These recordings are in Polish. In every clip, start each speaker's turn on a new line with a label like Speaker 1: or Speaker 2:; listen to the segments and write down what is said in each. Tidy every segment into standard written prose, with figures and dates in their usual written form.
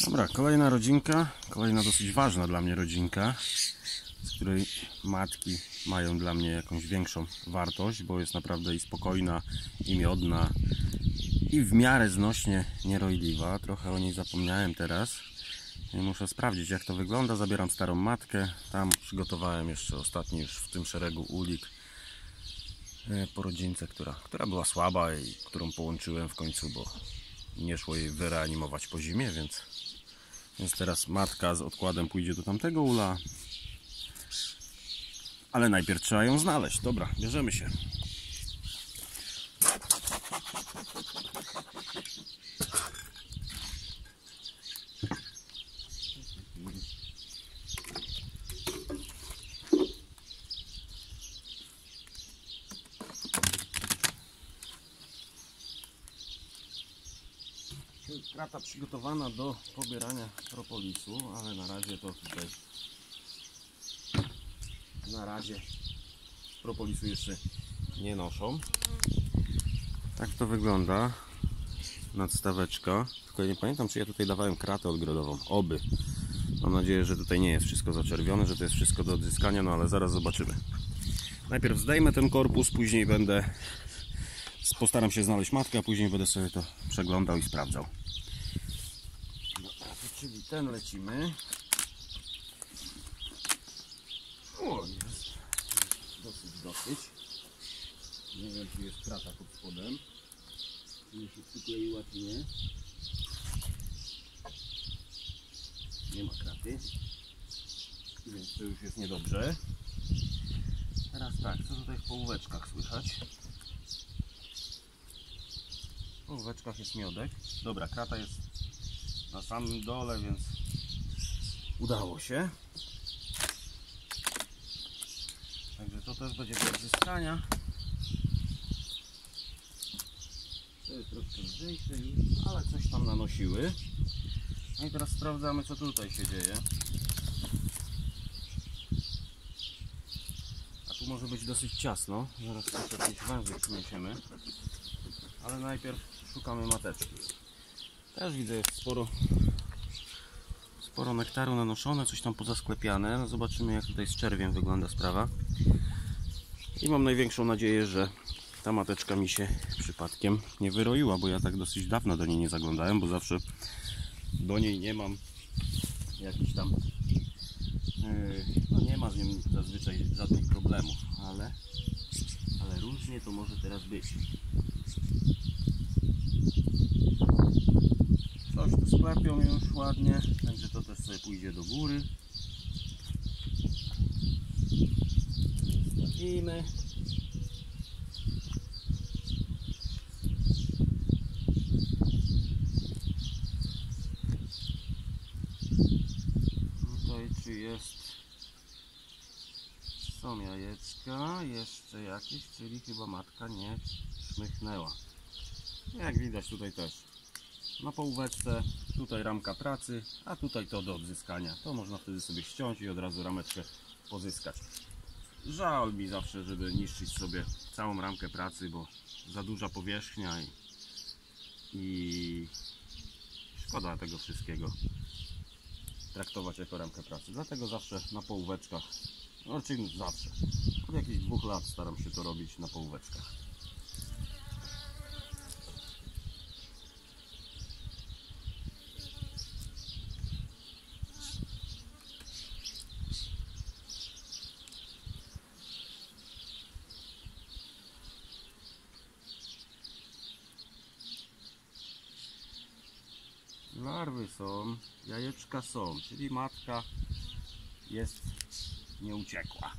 Speaker 1: Dobra, kolejna rodzinka, kolejna dosyć ważna dla mnie rodzinka, z której matki mają dla mnie jakąś większą wartość, bo jest naprawdę i spokojna, i miodna, i w miarę znośnie nierojliwa. Trochę o niej zapomniałem teraz i muszę sprawdzić, jak to wygląda. Zabieram starą matkę, tam przygotowałem jeszcze ostatni już w tym szeregu ulik po rodzince, która była słaba i którą połączyłem w końcu, bo nie szło jej wyreanimować po zimie, więc teraz matka z odkładem pójdzie do tamtego ula, ale najpierw trzeba ją znaleźć. Dobra, bierzemy się. Krata przygotowana do pobierania propolisu, ale na razie to tutaj propolisu jeszcze nie noszą. Tak to wygląda nadstaweczka. Tylko ja nie pamiętam, czy ja tutaj dawałem kratę odgrodową. Oby. Mam nadzieję, że tutaj nie jest wszystko zaczerwione, że to jest wszystko do odzyskania, no ale zaraz zobaczymy. Najpierw zdejmę ten korpus, później postaram się znaleźć matkę, a później będę sobie to przeglądał i sprawdzał. Dobra, czyli ten lecimy. O, jest dosyć. Nie wiem, czy jest krata pod spodem. Czy mi się przykleiła, czy nie. Nie ma kraty. Więc to już jest niedobrze. Teraz tak, co tutaj w połóweczkach słychać? W połóweczkach jest miodek. Dobra, krata jest na samym dole, więc udało się. Także to też będzie do odzyskania. To jest troszkę lżejsze, ale coś tam nanosiły. No i teraz sprawdzamy, co tutaj się dzieje. A tu może być dosyć ciasno. Zaraz też jakieś węże przyniesiemy. Ale najpierw szukamy mateczki. Też widzę, jest sporo nektaru nanoszone, coś tam pozasklepiane. No zobaczymy, jak tutaj z czerwiem wygląda sprawa. I mam największą nadzieję, że ta mateczka mi się przypadkiem nie wyroiła, bo ja tak dosyć dawno do niej nie zaglądałem, bo zawsze do niej nie mam jakichś tam no nie ma z nią zazwyczaj żadnych problemów, ale różnie to może teraz być. Coś tu sklepią już ładnie, także to też sobie pójdzie do góry. Zostawimy. Tutaj czy są jajeczka, jeszcze jakieś, czyli chyba matka nie szmychnęła. Jak widać tutaj też na połóweczce, tutaj ramka pracy, a tutaj to do odzyskania. To można wtedy sobie ściąć i od razu rameczkę pozyskać. Żal mi zawsze, żeby niszczyć sobie całą ramkę pracy, bo za duża powierzchnia i szkoda tego wszystkiego traktować jako ramkę pracy. Dlatego zawsze na połóweczkach, czyli zawsze, od jakichś 2 lat staram się to robić na połóweczkach. Larwy są, jajeczka są, czyli matka jest nieuciekła.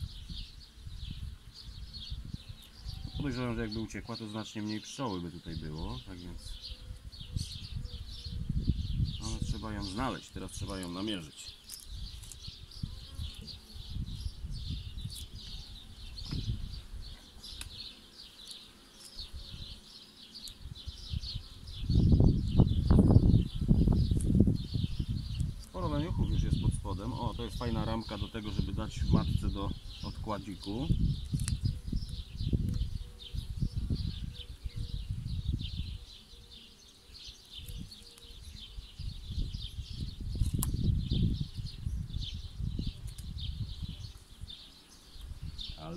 Speaker 1: Podejrzewam, że jakby uciekła, to znacznie mniej pszczoły by tutaj było, tak więc ale trzeba ją znaleźć, teraz trzeba ją namierzyć. Leniuchów już jest pod spodem. O, to jest fajna ramka do tego, żeby dać matce do odkładziku.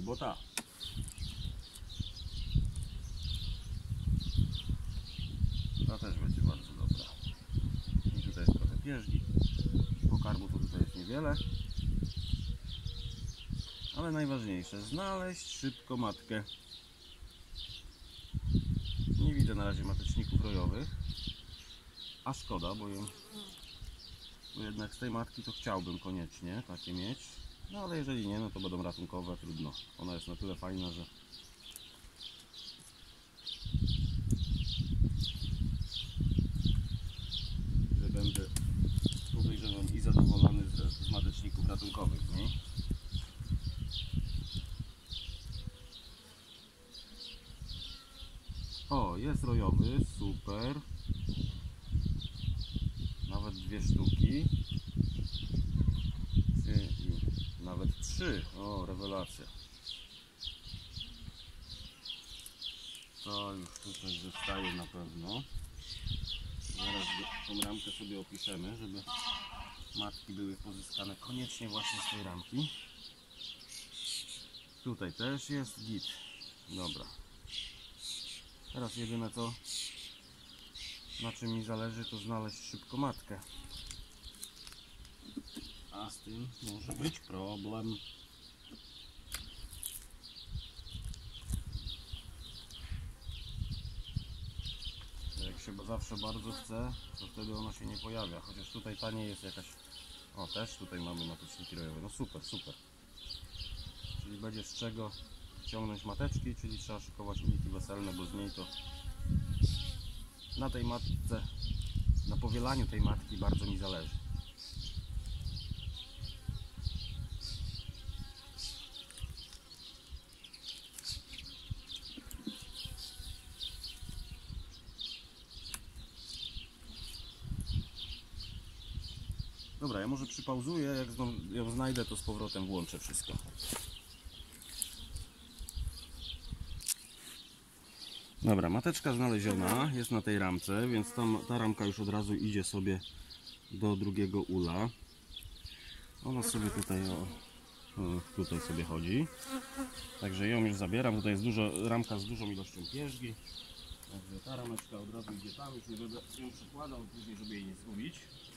Speaker 1: albo ta. Ta też będzie bardzo dobra. I tutaj jest trochę pierzgi. Pokarmu to tutaj jest niewiele. Ale najważniejsze, znaleźć szybko matkę. Nie widzę na razie mateczników rojowych. A szkoda, bo jednak z tej matki to chciałbym koniecznie takie mieć. No ale jeżeli nie, no to będą ratunkowe, trudno. Ona jest na tyle fajna, że będę, podejrzewam, i zadowolony z mateczników ratunkowych, nie? O, jest rojowy, super. Nawet 2 sztuki. Nawet 3. O, rewelacja. To już tutaj zostaje na pewno. Zaraz tą ramkę sobie opiszemy, żeby matki były pozyskane koniecznie właśnie z tej ramki. Tutaj też jest git. Dobra. Teraz jedyne co, na czym mi zależy, to znaleźć szybko matkę. A z tym może być problem. Jak się zawsze bardzo chce, to wtedy ona się nie pojawia. Chociaż tutaj taniej jest jakaś... O, też tutaj mamy mateczniki rojowe. No super, super. Czyli będzie z czego ciągnąć mateczki, czyli trzeba szykować uniki weselne, bo z niej to na tej matce, na powielaniu tej matki bardzo mi zależy. Dobra, ja może przypauzuję, jak ją znajdę, to z powrotem włączę wszystko. Dobra, mateczka znaleziona, jest na tej ramce, więc ta ramka już od razu idzie sobie do drugiego ula. Ona sobie tutaj, tutaj sobie chodzi. Także ją już zabieram. Tutaj jest ramka z dużą ilością pierzgi. Także ta rameczka od razu idzie tam, już nie będę ją przekładał później, żeby jej nie zgubić.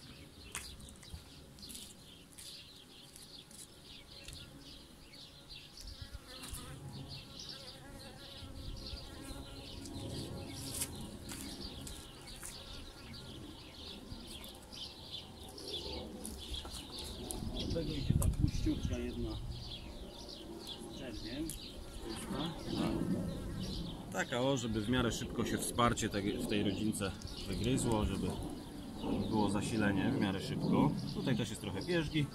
Speaker 1: Do tego idzie ta puściutka jedna czerwień. Taka żeby w miarę szybko się wsparcie w tej rodzince wygryzło, żeby było zasilenie w miarę szybko. Tutaj też jest trochę pierzgi.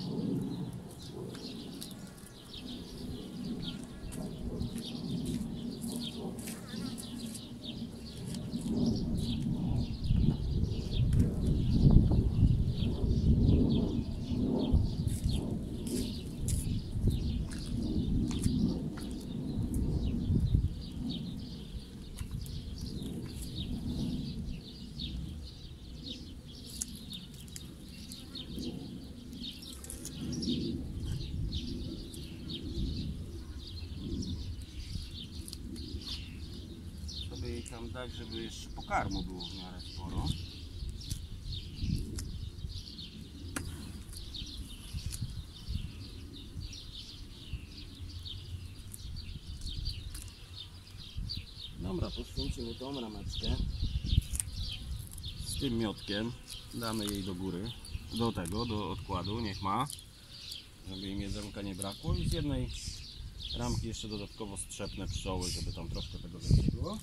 Speaker 1: Sobie tam dać, żeby jeszcze pokarmu było w miarę sporo. Dobra, poświęcimy tą rameczkę z tym miotkiem, damy jej do góry, do odkładu, niech ma, żeby im jedzonka nie brakło, i z jednej ramki jeszcze dodatkowo strzepnę pszczoły, żeby tam troszkę tego więcej było.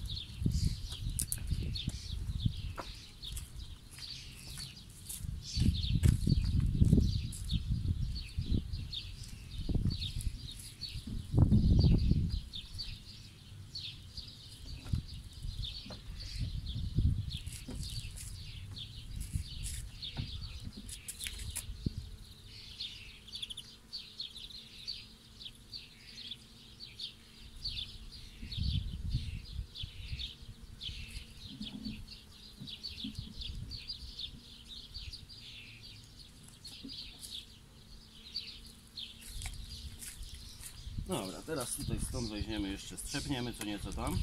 Speaker 1: Dobra, teraz tutaj stąd weźmiemy jeszcze, strzepniemy co nieco tam.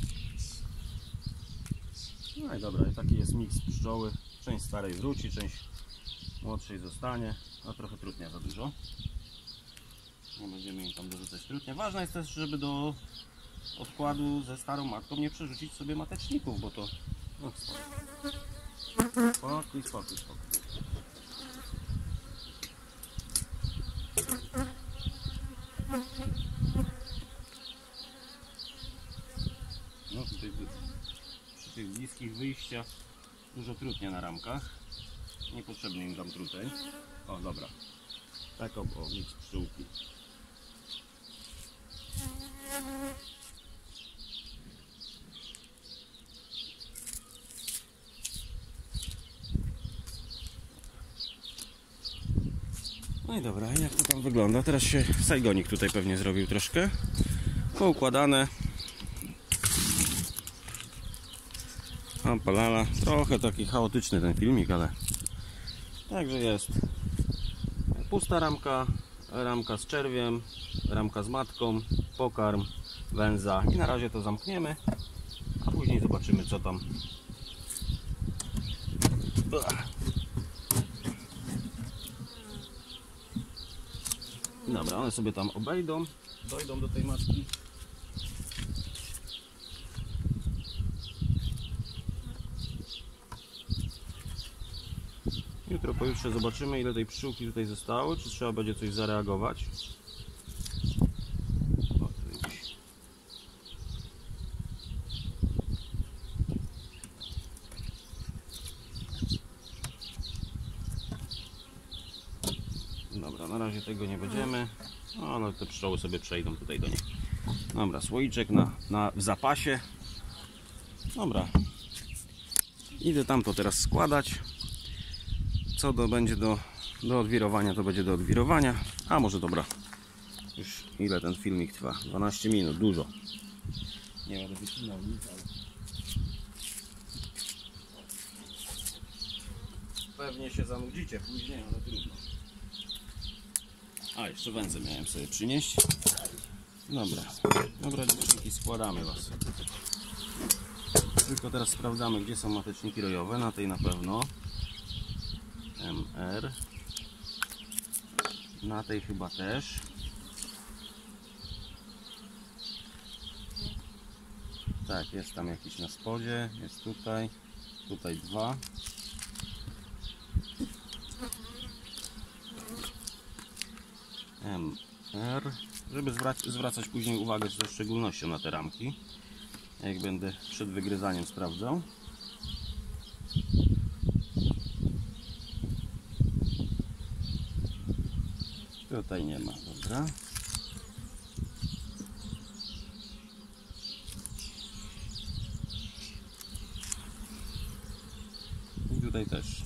Speaker 1: No i dobra, i taki jest miks pszczoły. Część starej wróci, część młodszej zostanie. No trochę trutnia za dużo. Nie będziemy im tam dorzucać trutnia. Ważne jest też, żeby do odkładu ze starą matką nie przerzucić sobie mateczników, bo to... No, spokój, spokój, spokój. No tutaj przy tych bliskich wyjściach dużo trutnia na ramkach. Niepotrzebny im tam truteń. O, dobra. Tak o miks pszczółki. No i dobra, jak to tam wygląda? Teraz się sajgonik tutaj pewnie zrobił troszkę. Poukładane. Palala. Trochę taki chaotyczny ten filmik, ale także jest. Pusta ramka, ramka z czerwiem, ramka z matką, pokarm, węza i na razie to zamkniemy, a później zobaczymy co tam. Dobra, one sobie tam obejdą, dojdą do tej matki. Jutro, pojutrze zobaczymy, ile tej pszczółki tutaj zostało, czy trzeba będzie coś zareagować. Dobra, na razie tego nie będziemy, no, ale te pszczoły sobie przejdą tutaj do niej. Dobra, słoiczek w zapasie. Dobra, idę tam to teraz składać. Co będzie do odwirowania, to będzie do odwirowania. A może dobra, już ile ten filmik trwa? 12 minut, dużo. Nie będę wycinał nic, ale pewnie się zanudzicie później, ale trudno. A, jeszcze wędzę miałem sobie przynieść. Dobra dziewczynki, składamy was. Tylko teraz sprawdzamy, gdzie są mateczniki rojowe. Na tej na pewno. MR. Na tej chyba też. Tak, jest tam jakiś na spodzie. Jest tutaj. Tutaj 2. MR. Żeby zwracać później uwagę ze szczególnością na te ramki. Jak będę przed wygryzaniem sprawdzał. Tutaj nie ma, dobra. I tutaj też.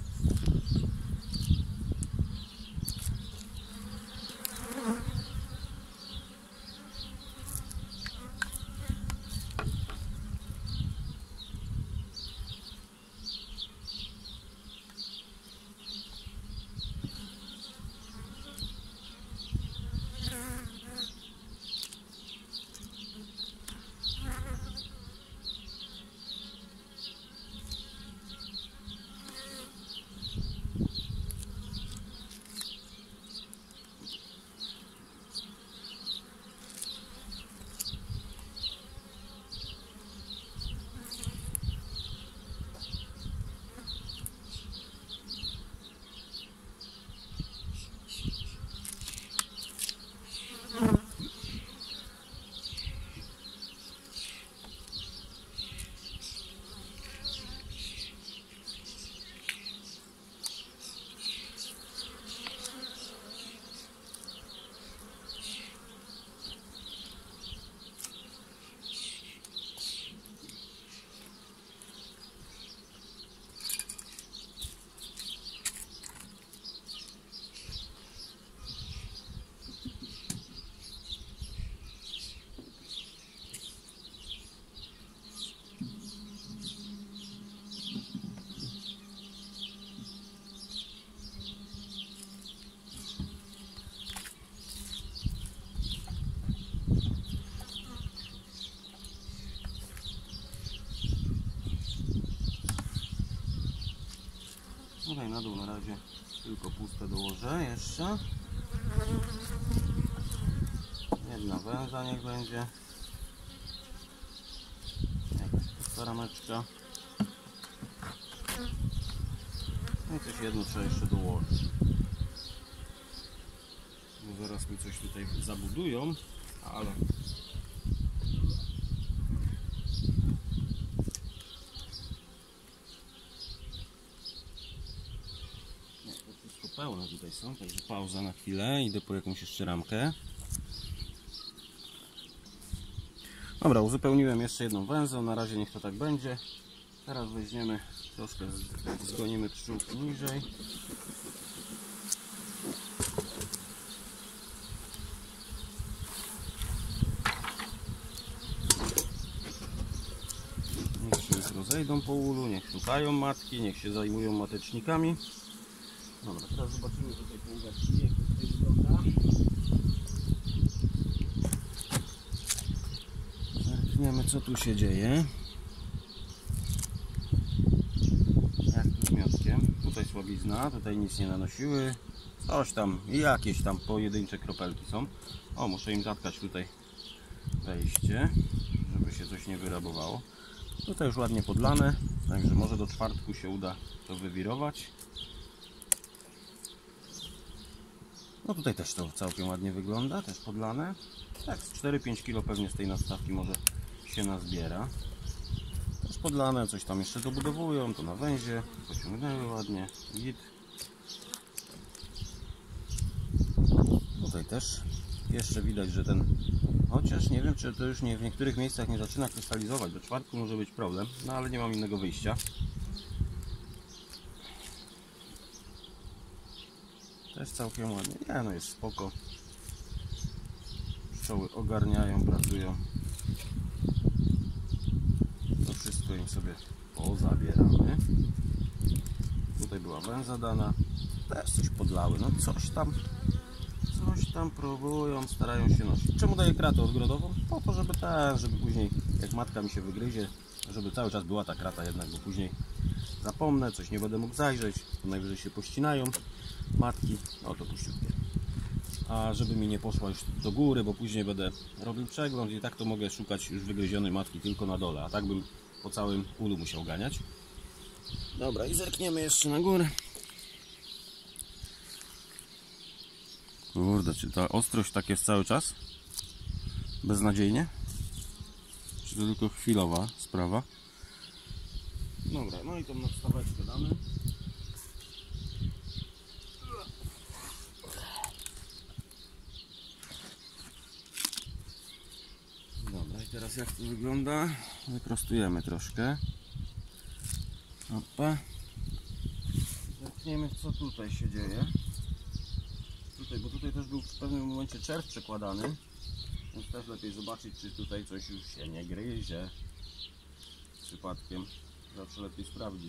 Speaker 1: Tutaj na dół na razie tylko puste dołożę jeszcze. Jedna węza niech będzie. Jakaś pusta rameczka. No i coś jedno trzeba jeszcze dołożyć. Bo zaraz mi coś tutaj zabudują, ale pełne tutaj są, także pauza na chwilę, idę po jakąś jeszcze ramkę. Dobra, uzupełniłem jeszcze jedną węzę, na razie niech to tak będzie. Teraz weźmiemy, troszkę zgonimy pszczółki niżej. Niech się już rozejdą po ulu, niech szukają matki, niech się zajmują matecznikami. Dobra, teraz zobaczymy tutaj po ugarstwie, jak to tutaj wygląda. Zerkniemy, co tu się dzieje. Jak tu z miotkiem. Tutaj słabizna, tutaj nic nie nanosiły. Coś tam, jakieś tam pojedyncze kropelki są. O, muszę im zatkać tutaj wejście, żeby się coś nie wyrabowało. Tutaj już ładnie podlane, także może do czwartku się uda to wywirować. No tutaj też to całkiem ładnie wygląda, też podlane. Tak, z 4-5 kg pewnie z tej nadstawki może się nazbiera. Też podlane, coś tam jeszcze dobudowują, to na węzie, pociągnęły ładnie, git. Tutaj też jeszcze widać, że ten, chociaż nie wiem, czy to już nie, w niektórych miejscach nie zaczyna krystalizować, do czwartku może być problem, no ale nie mam innego wyjścia. Też całkiem ładnie, nie no jest spoko. Pszczoły ogarniają, pracują. To wszystko im sobie pozabieramy. Tutaj była węza dana, też coś podlały, no coś tam próbują, starają się nosić. Czemu daję kratę odgrodową? Po to, żeby później, jak matka mi się wygryzie, żeby cały czas była ta krata jednak, bo później zapomnę, coś nie będę mógł zajrzeć, to najwyżej się pościnają matki, no to puściutkie. A żeby mi nie poszła już do góry, bo później będę robił przegląd i tak to mogę szukać już wygryzionej matki tylko na dole, a tak bym po całym ulu musiał ganiać. Dobra, i zerkniemy jeszcze na górę. Kurde, czy ta ostrość tak jest cały czas? Beznadziejnie? Czy to tylko chwilowa sprawa? Dobra, no i tą nadstaweczkę damy. Dobra, i teraz jak to wygląda? Wyprostujemy troszkę. Opa. Zerkniemy, co tutaj się dzieje. Bo tutaj też był w pewnym momencie czerw przekładany, więc też lepiej zobaczyć, czy tutaj coś już się nie gryzie przypadkiem. Zawsze lepiej sprawdzić.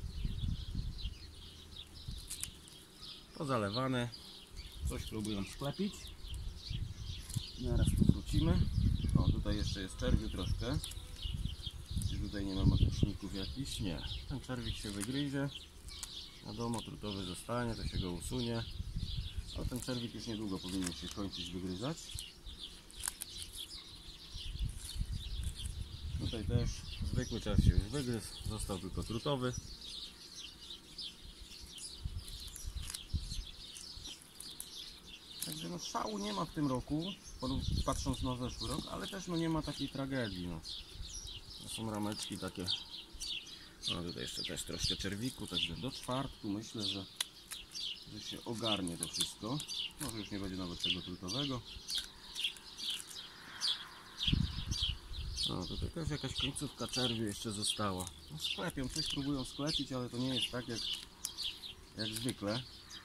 Speaker 1: Pozalewane, coś próbują sklepić. Zaraz tu wrócimy. O, tutaj jeszcze jest czerwiu troszkę. Czy tutaj nie ma mateczników jakichś? Nie. Ten czerwik się wygryzie. Wiadomo, trutowy zostanie, to się go usunie. Ale ten czerwik już niedługo powinien się kończyć wygryzać. Tutaj też zwykły czerw się już wygryzł, został tylko trutowy. Także no szału nie ma w tym roku, patrząc na zeszły rok, ale też no nie ma takiej tragedii. No. To są rameczki takie. No tutaj jeszcze też troszkę czerwiku, także do czwartku myślę, że się ogarnie to wszystko. Może już nie będzie nawet tego trutowego. No tutaj też jakaś końcówka czerwiu jeszcze została. No sklepią, coś próbują sklepić, ale to nie jest tak jak zwykle.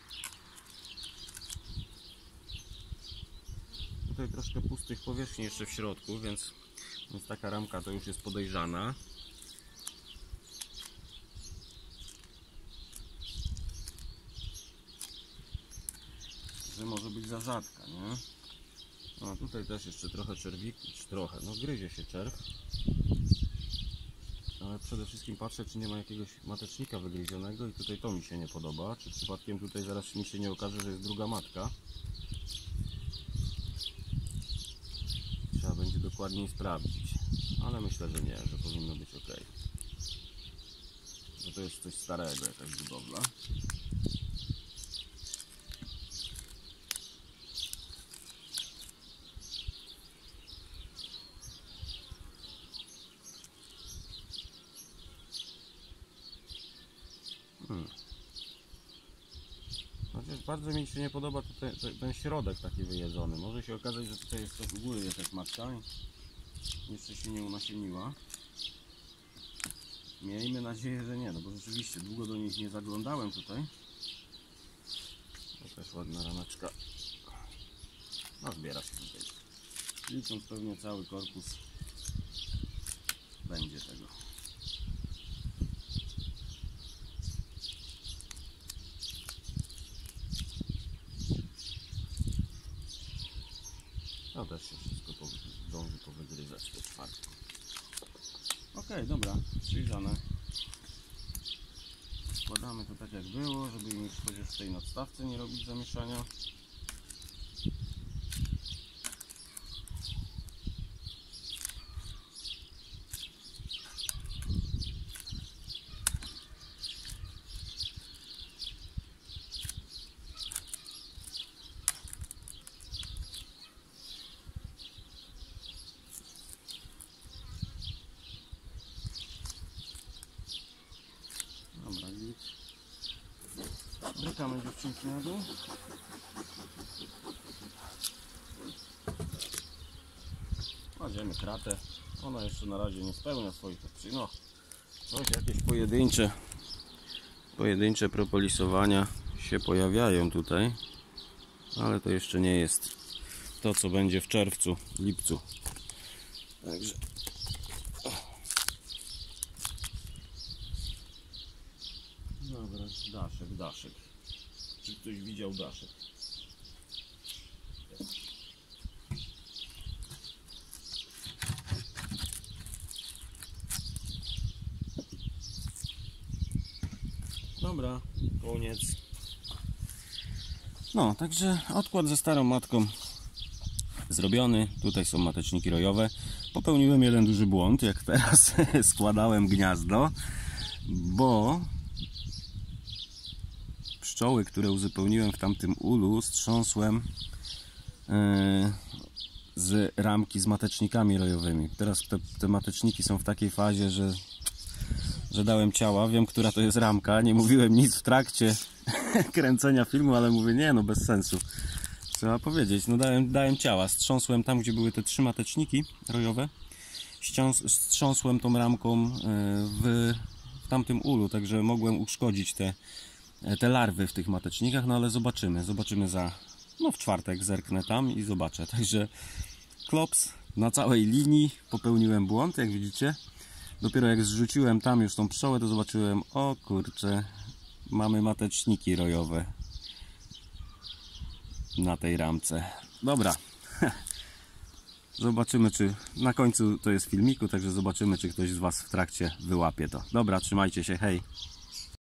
Speaker 1: Tutaj troszkę pustych powierzchni jeszcze w środku, więc taka ramka to już jest podejrzana. Że może być za rzadka, nie? A tutaj też jeszcze trochę czerwiku, trochę, no gryzie się czerw. ale przede wszystkim patrzę, czy nie ma jakiegoś matecznika wygryzionego i tutaj to mi się nie podoba. Czy przypadkiem tutaj zaraz mi się nie okaże, że jest druga matka. Trzeba będzie dokładniej sprawdzić, ale myślę, że nie, że powinno być ok. Że to jest coś starego, jakaś budowla. Chociaż bardzo mi się nie podoba tutaj, ten środek taki wyjedzony. Może się okazać, że tutaj jest w góry jakaś matka i jeszcze się nie unasieniła. Miejmy nadzieję, że nie, no bo rzeczywiście długo do nich nie zaglądałem tutaj. To też ładna rameczka. No zbiera się tutaj. Licząc pewnie cały korpus będzie tego. To też się wszystko zdąży powygryzać po czwartku. Ok, dobra, przyjrzane. Składamy to tak jak było, żeby im już chociaż w tej nadstawce nie robić zamieszania. Dobra, git. Brykamy dziewczynki na dół. Kładziemy kratę. Ona jeszcze na razie nie spełnia swoich opcji. No, coś jakieś pojedyncze propolisowania się pojawiają tutaj, ale to jeszcze nie jest to, co będzie w czerwcu, lipcu. Także dobra, daszek. Czy ktoś widział daszek? Dobra, koniec. No, także odkład ze starą matką zrobiony. Tutaj są mateczniki rojowe. Popełniłem jeden duży błąd, jak teraz składałem gniazdo, bo pszczoły, które uzupełniłem w tamtym ulu, strząsłem z ramki z matecznikami rojowymi. Teraz te mateczniki są w takiej fazie, że dałem ciała. Wiem, która to jest ramka. Nie mówiłem nic w trakcie kręcenia filmu, ale mówię, nie no, bez sensu. Trzeba powiedzieć, no dałem ciała. Strząsłem tam, gdzie były te 3 mateczniki rojowe. Strząsłem tą ramką w tamtym ulu, także mogłem uszkodzić te larwy w tych matecznikach, no ale zobaczymy w czwartek zerknę tam i zobaczę. Także klops na całej linii, popełniłem błąd, jak widzicie. Dopiero jak zrzuciłem tam już tą pszczołę, to zobaczyłem, o kurczę, mamy mateczniki rojowe na tej ramce. Dobra, zobaczymy, czy na końcu to jest filmiku, także zobaczymy, czy ktoś z Was w trakcie wyłapie to. Dobra, trzymajcie się, hej!